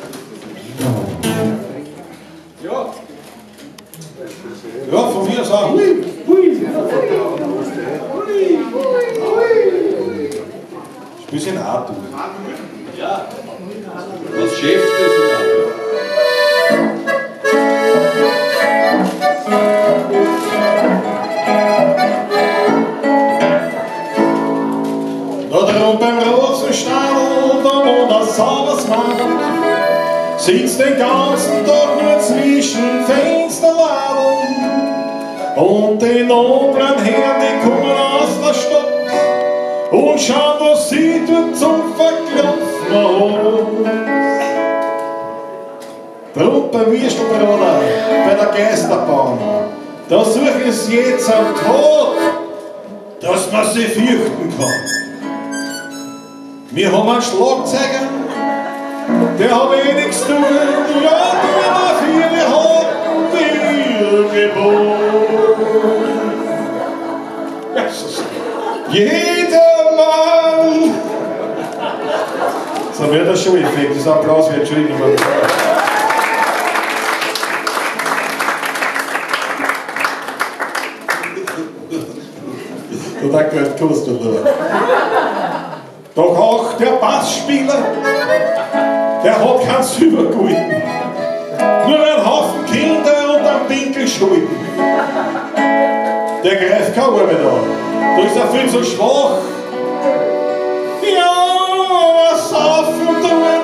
Ja, von mir sagen. Hui, hui. Ein bisschen Atem. Ja. Was schäft das? Da drum beim Rosenstall, da wo das alles macht, sitzt den ganzen Tag nur zwischen Fensterladen. Und die noblen Herren, die kommen aus der Stadt und schauen, was sie tut zum Verklopfen aus. Drum beim Würstelbruder, bei der Geisterbahn, da suchen sie jetzt am Tod, dass man sie fürchten kann. Wir haben einen Schlagzeuger, der hat eh nichts zu tun, ja, dafür haben wir geboren. Jesus. Jedermann! So wird das schon Effekt, das Applaus wird schon nicht mehr. Da gehört Kostel da. Da auch der Bassspieler, der hat keinen Silbergulden. Nur ein Haufen Kinder und ein Pinkelschulden. Der greift keine Arbeit an. Da ist er viel zu schwach. Ja, was saufen tun